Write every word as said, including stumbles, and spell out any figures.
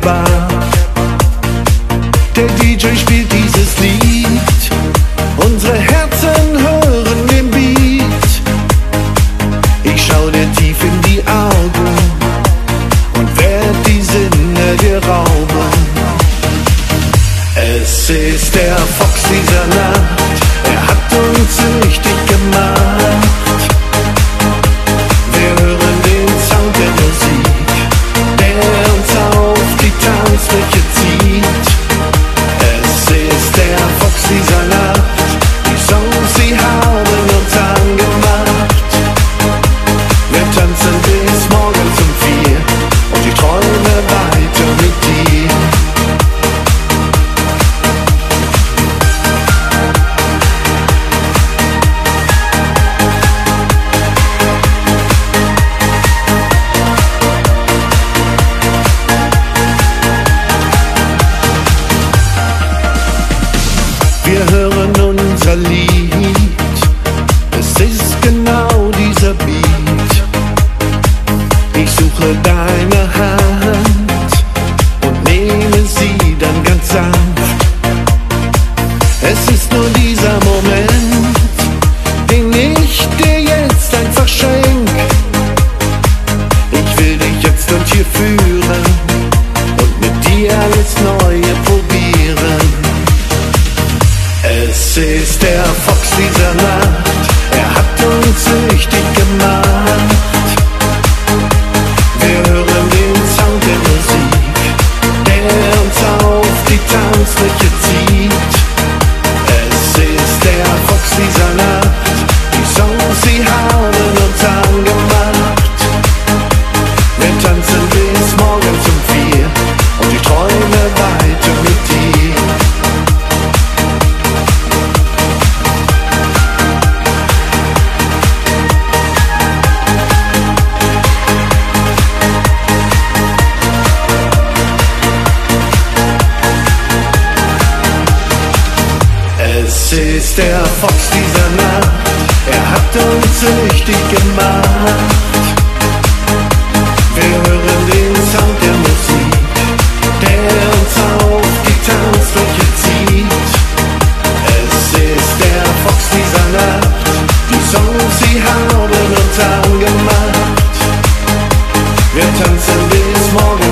Bar. Der D J spielt dieses Lied, unsere Herzen hören den Beat. Ich schau dir tief in die Augen und werd die Sinne dir rauben. Es ist der Fox dieser Nacht, er hat uns süchtig gemacht. Wir hören den Sound der Musik, der uns auf die Tanzfläche zieht. Es ist der Fox dieser Nacht, die Songs, sie haben uns angemacht. Wir tanzen bis morgens um vier und ich träume weiter mit dir. Wir hören unser Lied, es ist genau dieser Beat. Ich suche deine Hand und nehme sie dann ganz sanft. Es ist nur dieser Moment, den ich dir jetzt einfach schenk. Ich will dich jetzt und hier führen und mit dir alles Neue probieren. Es ist der Fox dieser Nacht, er hat uns süchtig gemacht. Wir hören den Sound der Musik, der uns auf die Tanzfläche zieht. Es ist der Fox dieser Nacht, die Songs, sie haben uns angemacht. Wir tanzen bis morgens um vier und ich träume weiter mit dir. Es ist der Fox dieser Nacht, er hat uns süchtig gemacht. Wir hören den Sound der Musik, der uns auf die Tanzfläche zieht. Es ist der Fox dieser Nacht, die Songs, sie haben uns angemacht. Wir tanzen bis morgen